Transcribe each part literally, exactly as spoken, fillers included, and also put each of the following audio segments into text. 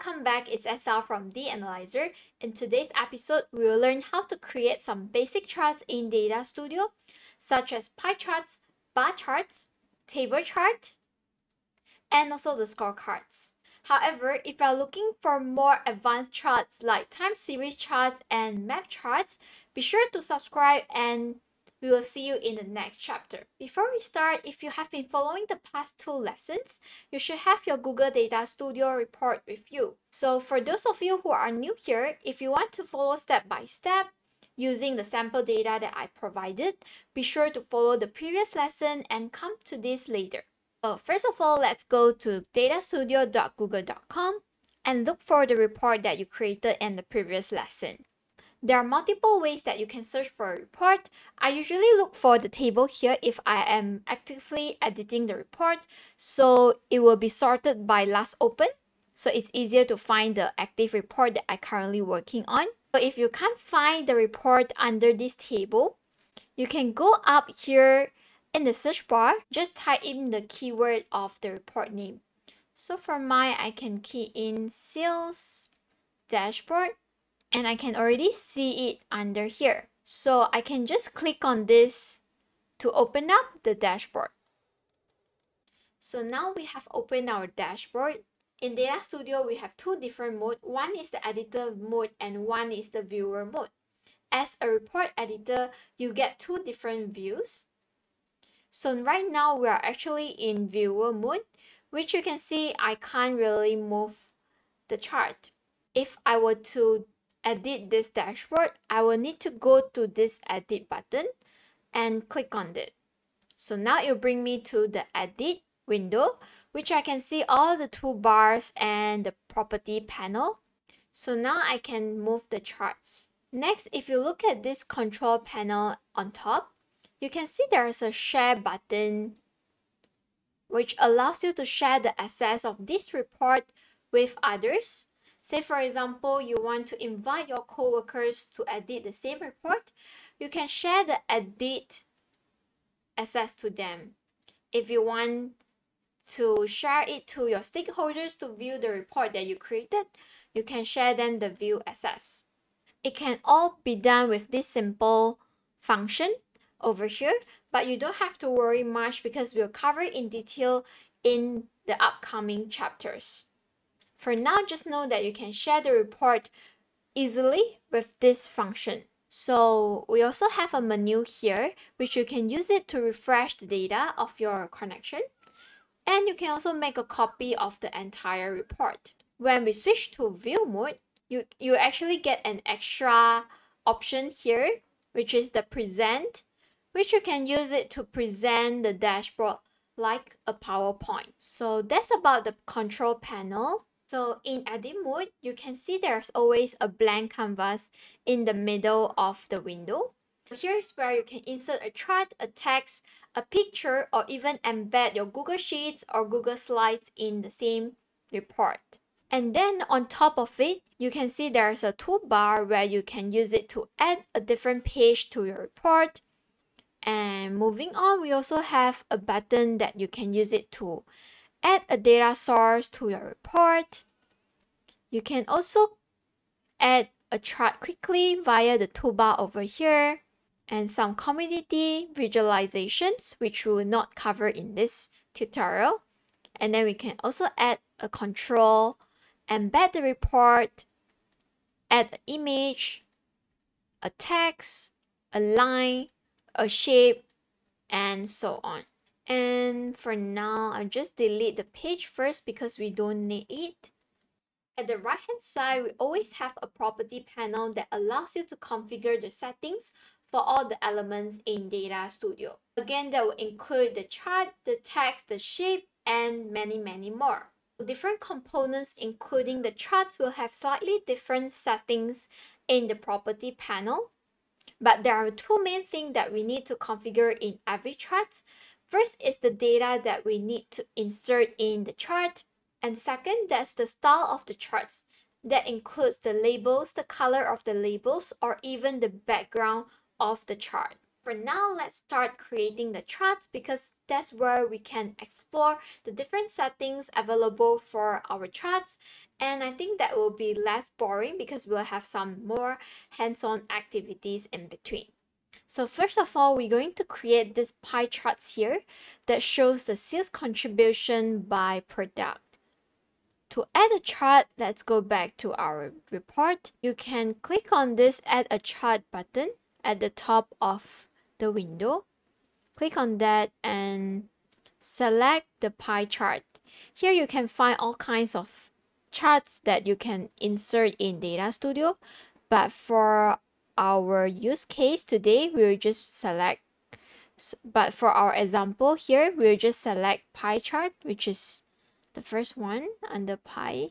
welcome back. It's S L from Danalyser. In today's episode, we will learn how to create some basic charts in Data Studio, such as pie charts, bar charts, table chart, and also the scorecards. However, if you are looking for more advanced charts like time series charts and map charts, be sure to subscribe and we will see you in the next chapter. Before we start, if you have been following the past two lessons, you should have your Google Data Studio report with you. So for those of you who are new here, if you want to follow step by step using the sample data that I provided, be sure to follow the previous lesson and come to this later. So first of all, let's go to data studio dot google dot com and look for the report that you created in the previous lesson. There are multiple ways that you can search for a report. I usually look for the table here if I am actively editing the report, so it will be sorted by last open, so it's easier to find the active report that I'm currently working on. So if you can't find the report under this table, you can go up here in the search bar, just type in the keyword of the report name. So for mine, I can key in sales dashboard, and I can already see it under here. So I can just click on this to open up the dashboard. So now we have opened our dashboard. In Data Studio, we have two different modes. One is the editor mode and one is the viewer mode. As a report editor, you get two different views. So right now we are actually in viewer mode, which you can see I can't really move the chart. If I were to edit this dashboard, I will need to go to this edit button and click on it. So now it will bring me to the edit window, which I can see all the toolbars and the property panel. So now I can move the charts. Next, if you look at this control panel on top, you can see there is a share button which allows you to share the access of this report with others. Say for example, you want to invite your co-workers to edit the same report, you can share the edit access to them. If you want to share it to your stakeholders to view the report that you created, you can share them the view access. It can all be done with this simple function over here, but you don't have to worry much because we'll cover it in detail in the upcoming chapters. For now, just know that you can share the report easily with this function. So we also have a menu here, which you can use it to refresh the data of your connection. And you can also make a copy of the entire report. When we switch to view mode, you, you actually get an extra option here, which is the present, which you can use it to present the dashboard like a PowerPoint. So that's about the control panel. So in edit mode, you can see there's always a blank canvas in the middle of the window. So here's where you can insert a chart, a text, a picture, or even embed your Google Sheets or Google Slides in the same report. And then on top of it, you can see there's a toolbar where you can use it to add a different page to your report. And moving on, we also have a button that you can use it to add a data source to your report. You can also add a chart quickly via the toolbar over here, and some community visualizations, which we will not cover in this tutorial. And then we can also add a control, embed the report, add an image, a text, a line, a shape, and so on. And for now, I'll just delete the page first because we don't need it. At the right hand side, we always have a property panel that allows you to configure the settings for all the elements in Data Studio. Again, that will include the chart, the text, the shape, and many, many more. Different components, including the charts, will have slightly different settings in the property panel. But there are two main things that we need to configure in every chart. First is the data that we need to insert in the chart. And second, that's the style of the charts. That includes the labels, the color of the labels, or even the background of the chart. For now, let's start creating the charts because that's where we can explore the different settings available for our charts And I think that will be less boring because we'll have some more hands-on activities in between. So first of all, we're going to create this pie charts here that shows the sales contribution by product. To add a chart, let's go back to our report. You can click on this Add a Chart button at the top of the window. Click on that and select the pie chart. Here you can find all kinds of charts that you can insert in Data Studio, but for our use case today, we'll just select, but for our example here, we'll just select pie chart, which is the first one under pie.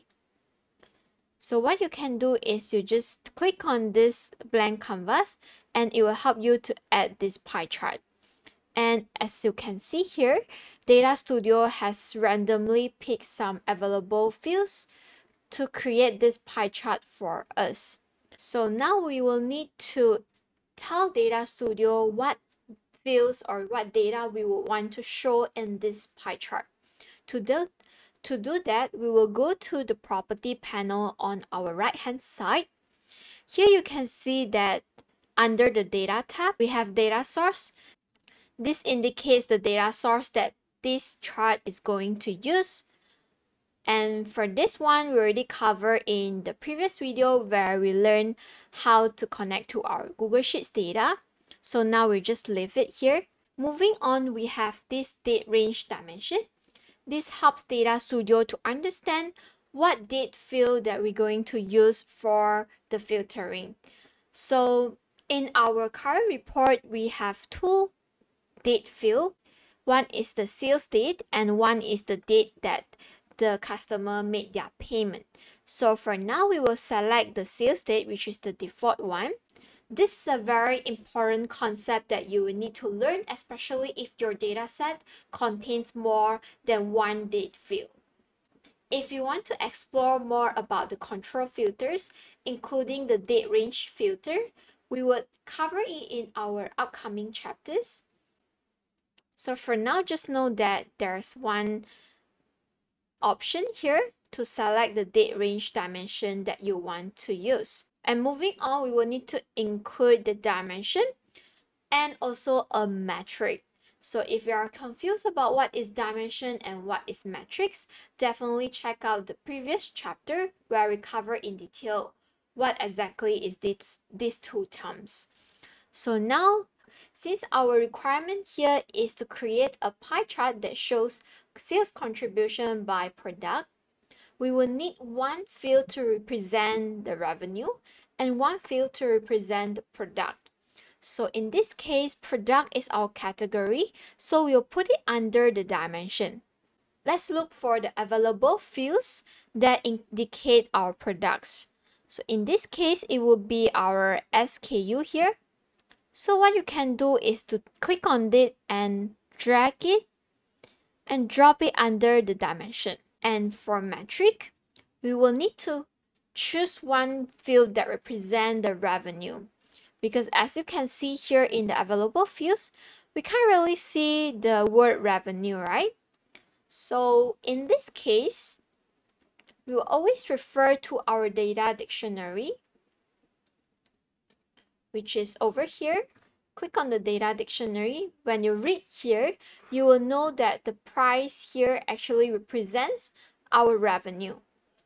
So what you can do is you just click on this blank canvas and it will help you to add this pie chart. And as you can see here, Data Studio has randomly picked some available fields to create this pie chart for us. So now we will need to tell Data Studio what fields or what data we will want to show in this pie chart. To do, to do that, we will go to the property panel on our right hand side. Here you can see that under the data tab, we have data source. This indicates the data source that this chart is going to use. And for this one, we already covered in the previous video where we learned how to connect to our Google Sheets data. So now we just leave it here. Moving on, we have this date range dimension. This helps Data Studio to understand what date field that we're going to use for the filtering. So in our current report, we have two date field. One is the sales date and one is the date that the customer made their payment. So for now, we will select the sales date, which is the default one. This is a very important concept that you will need to learn, especially if your data set contains more than one date field. If you want to explore more about the control filters, including the date range filter, we would cover it in our upcoming chapters. So for now, just know that there's one option here to select the date range dimension that you want to use. And moving on, we will need to include the dimension and also a metric. So if you are confused about what is dimension and what is metrics, definitely check out the previous chapter where we cover in detail what exactly is this, these two terms. So now, since our requirement here is to create a pie chart that shows sales contribution by product, we will need one field to represent the revenue and one field to represent the product. So in this case, product is our category, so we'll put it under the dimension. Let's look for the available fields that indicate our products. So in this case, it will be our S K U here. So what you can do is to click on it and drag it and drop it under the dimension. And for metric, we will need to choose one field that represents the revenue. Because as you can see here in the available fields, we can't really see the word revenue, right? So in this case, we will always refer to our data dictionary, which is over here. Click on the data dictionary. When you read here, you will know that the price here actually represents our revenue.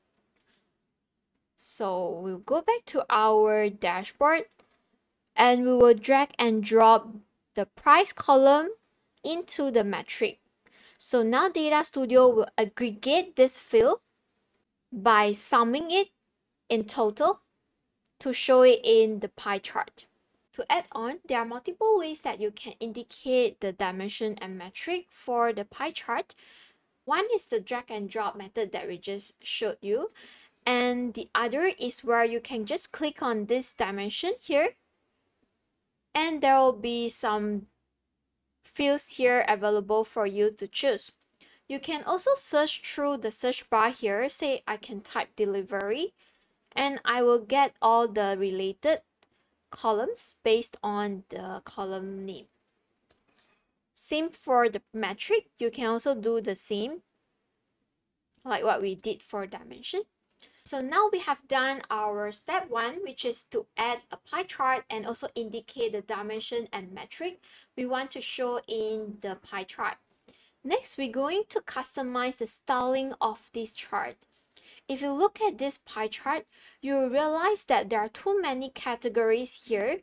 So we'll go back to our dashboard and we will drag and drop the price column into the metric. So now Data Studio will aggregate this field by summing it in total to show it in the pie chart. To add on, there are multiple ways that you can indicate the dimension and metric for the pie chart. One is the drag and drop method that we just showed you. And the other is where you can just click on this dimension here. And there will be some fields here available for you to choose. You can also search through the search bar here. Say I can type delivery and I will get all the related columns based on the column name. Same for the metric. You can also do the same like what we did for dimension. So now we have done our step one, which is to add a pie chart and also indicate the dimension and metric we want to show in the pie chart. Next, we're going to customize the styling of this chart. If you look at this pie chart, you will realize that there are too many categories here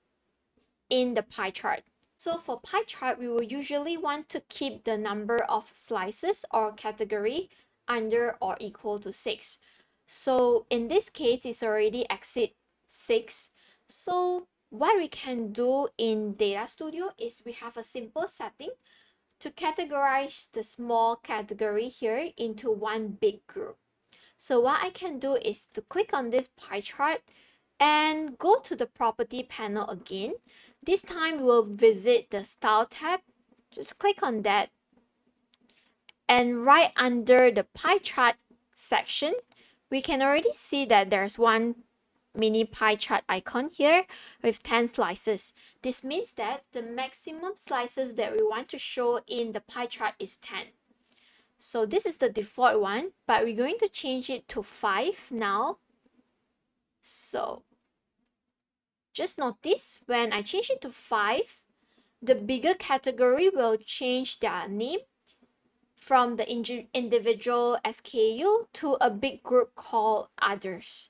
in the pie chart. So for pie chart, we will usually want to keep the number of slices or category under or equal to six. So in this case, it's already exceed six. So what we can do in Data Studio is we have a simple setting to categorize the small category here into one big group. So what I can do is to click on this pie chart and go to the property panel again. This time we'll visit the style tab. Just click on that. And right under the pie chart section, we can already see that there's one mini pie chart icon here with ten slices. This means that the maximum slices that we want to show in the pie chart is ten. So this is the default one, but we're going to change it to five now. So just notice when I change it to five, the bigger category will change their name from the individual S K U to a big group called others.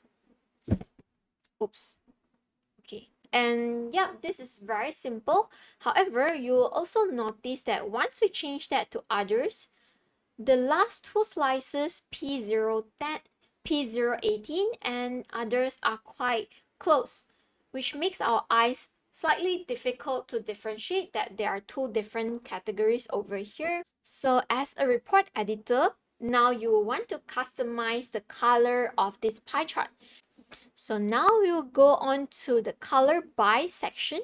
Oops. Okay. And yeah, this is very simple. However, you'll also notice that once we change that to others, the last two slices P zero ten, P zero eighteen and others are quite close, which makes our eyes slightly difficult to differentiate that there are two different categories over here. So as a report editor, now you will want to customize the color of this pie chart. So now we will go on to the color by section.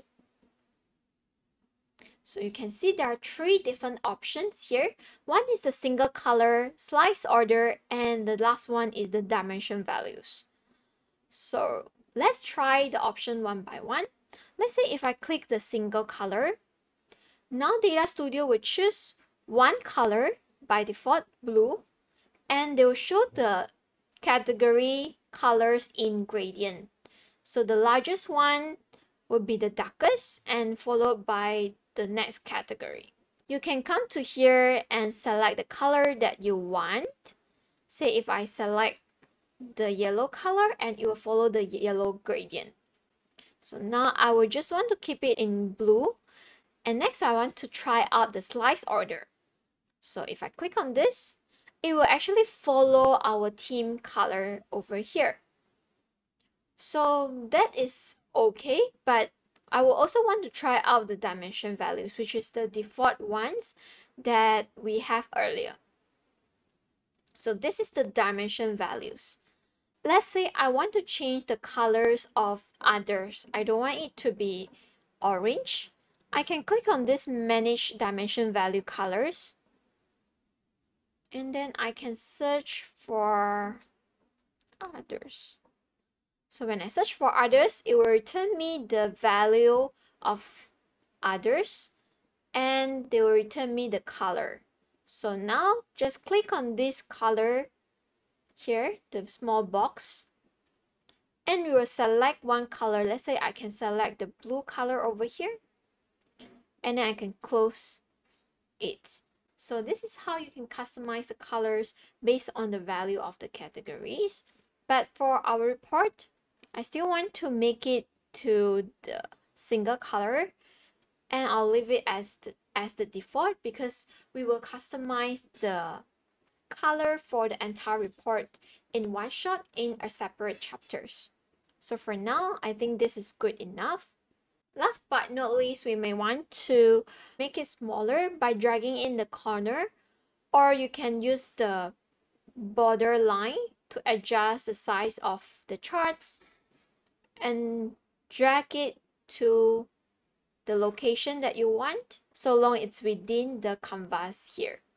So you can see there are three different options here. One is the single color, slice order, and the last one is the dimension values. So let's try the option one by one. Let's say if I click the single color, now Data Studio will choose one color, by default blue, and they will show the category colors in gradient. So the largest one would be the darkest and followed by the next category. You can come to here and select the color that you want. Say if I select the yellow color, and it will follow the yellow gradient. So now I will just want to keep it in blue. And next I want to try out the slice order. So if I click on this, it will actually follow our theme color over here. So that is okay, but I will also want to try out the dimension values, which is the default ones that we have earlier. So this is the dimension values. Let's say I want to change the colors of others. I don't want it to be orange. I can click on this manage dimension value colors. And then I can search for others. So when I search for others, it will return me the value of others and they will return me the color. So now just click on this color here, the small box, and we will select one color. Let's say I can select the blue color over here, and then I can close it. So this is how you can customize the colors based on the value of the categories. But for our report, I still want to make it to the single color, and I'll leave it as the, as the default because we will customize the color for the entire report in one shot in a separate chapters. So for now, I think this is good enough. Last but not least, we may want to make it smaller by dragging in the corner, or you can use the border line to adjust the size of the charts and drag it to the location that you want, so long it's within the canvas here.